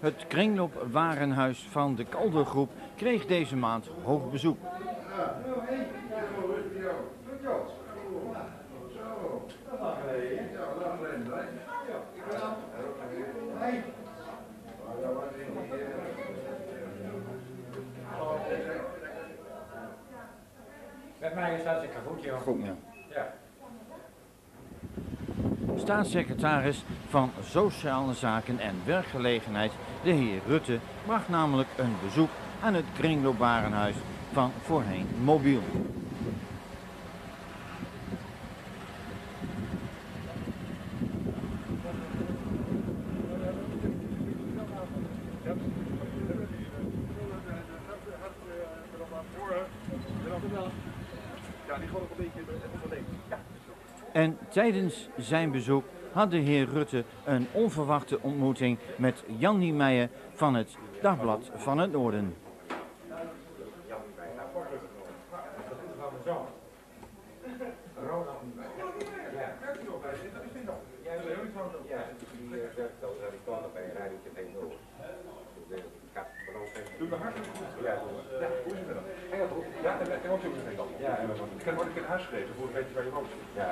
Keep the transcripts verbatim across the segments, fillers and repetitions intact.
Het kringloopwarenhuis van de Caldergroep kreeg deze maand hoog bezoek. Met mij is dat zeker goed, joh. Goed, ja. Ja. Staatssecretaris van Sociale Zaken en Werkgelegenheid, de heer Rutte, bracht namelijk een bezoek aan het kringloopwarenhuis van voorheen Mobiel. En tijdens zijn bezoek had de heer Rutte een onverwachte ontmoeting met Jan Niemeyer van het Dagblad van het Noorden. Ja, ik heb ooit in huis geschreven voor weet je waar je woont. Ja,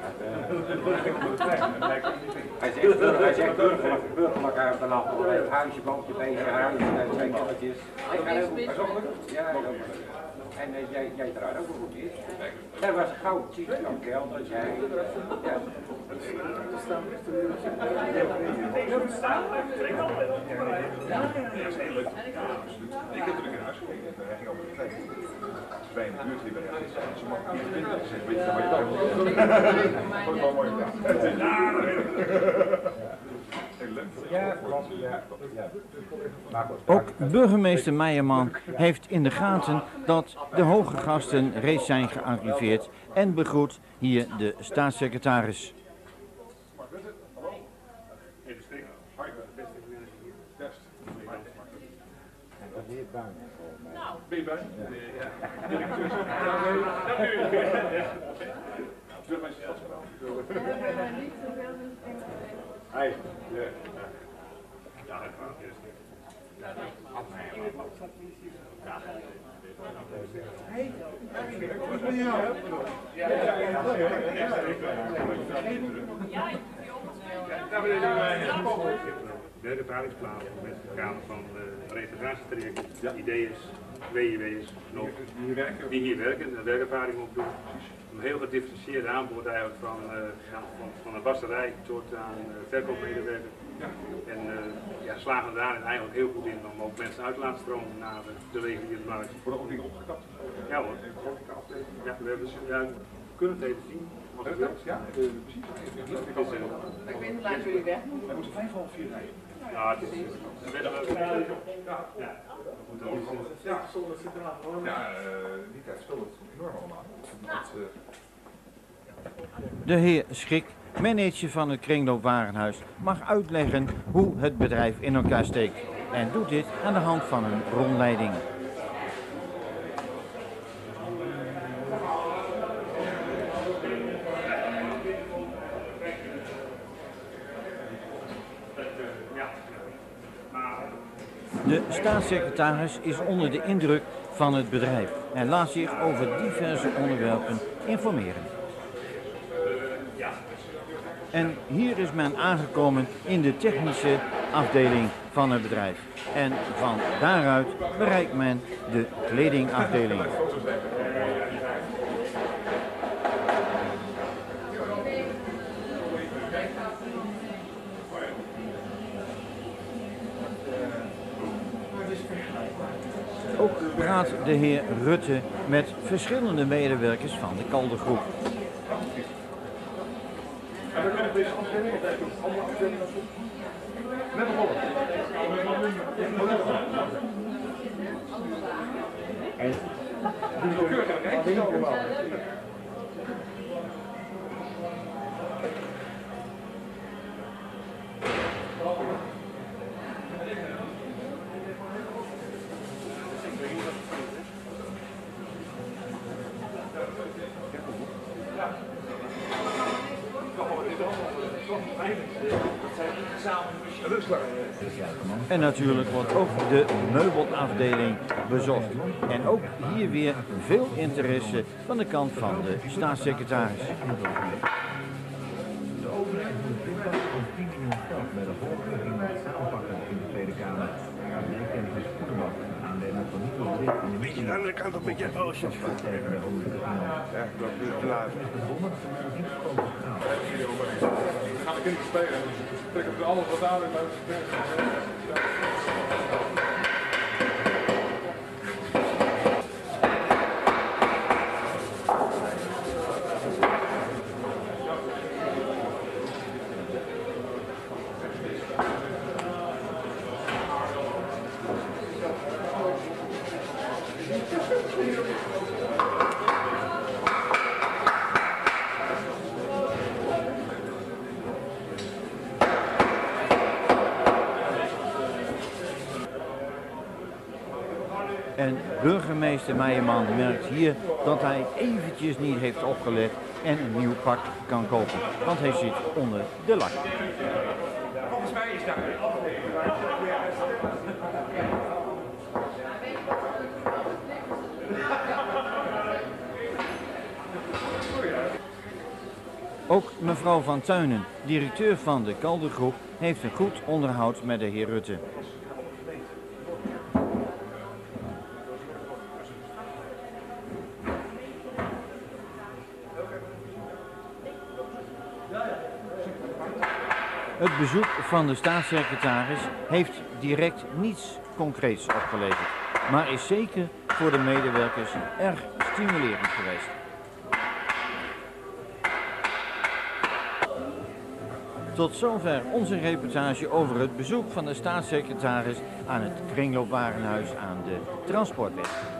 hij zegt hij zegt burgerlijk, burgerlijk uit de land, een huisje, boompje, beestje, huisje, twee kindertjes. Hij gaat heel goed. Ja, en uh, jij, jij draait ook wel goed in. Dat was een gouden cheat van kelder, jij. Ja. Ik heb natuurlijk in huis gekeken, daar ging over de trein. Bij in de buurt hier bij de ze mag niet binnen zeggen, weet je waar je woont? Dat is wel mooi gedaan. Ook burgemeester Meijerman heeft in de gaten dat de hoge gasten reeds zijn gearriveerd en begroet hier de staatssecretaris. Ben je bij? Ja. Directeur. Veel mensen dat gedaan. Hij. Ja. Ja, dat kan eerst niet. Hey. Ja, ja, de ervaringsplan met het kader van de reintegratietraject. Het idee is, W I W is nog die hier werken, en werkervaring opdoen. Een heel gedifferentieerd aanbod eigenlijk van, uh, van, van een wasserij tot aan uh, verkoopmedewerker. En uh, ja, slagen daarin eigenlijk heel goed in om ook mensen uit te laten stromen naar de, de reguliere markt. Worden ook dingen opgekapt? Ja hoor. Ja, we hebben ja, we kunnen het even zien. Ja, precies. Ik weet niet laat jullie weg moeten. Hij moet vijf half vier rijden. Ja, het is. We willen wel. Ja. Ja, ja, die tijd speelt het enorm allemaal. De heer Schik, manager van het kringloopwarenhuis, mag uitleggen hoe het bedrijf in elkaar steekt en doet dit aan de hand van een rondleiding. De staatssecretaris is onder de indruk van het bedrijf en laat zich over diverse onderwerpen informeren. En hier is men aangekomen in de technische afdeling van het bedrijf. En van daaruit bereikt men de kledingafdeling. Ook praat de heer Rutte met verschillende medewerkers van de Caldergroep. En doe zo keurig en kijk je allemaal. Ja. Dat is klaar. En natuurlijk wordt ook de meubelafdeling bezocht. En ook hier weer veel interesse van de kant van de staatssecretaris. De overheid moet binnenkort om tien miljoen geld bij de volksvergunning aanpakken in de Tweede Kamer. Zij kent dus Goedemag aannemen van nieuwe lid in de Beetje de andere kant op, beetje. Oh shit. tegen de hoofdelijke financiën. Ja, ik loop nu te laat. Het is begonnen met niet grote schaal. Dan gaan de kinderen spelen. Dus ik trek op alles wat aan in mijn En burgemeester Meijerman merkt hier dat hij eventjes niet heeft opgelet en een nieuw pak kan kopen. Want hij zit onder de lak. Volgens mij is daar een afdeling. Ook mevrouw Van Tuinen, directeur van de Caldergroep, heeft een goed onderhoud met de heer Rutte. Het bezoek van de staatssecretaris heeft direct niets concreets opgeleverd, maar is zeker voor de medewerkers erg stimulerend geweest. Tot zover onze reportage over het bezoek van de staatssecretaris aan het kringloopwarenhuis aan de Transportweg.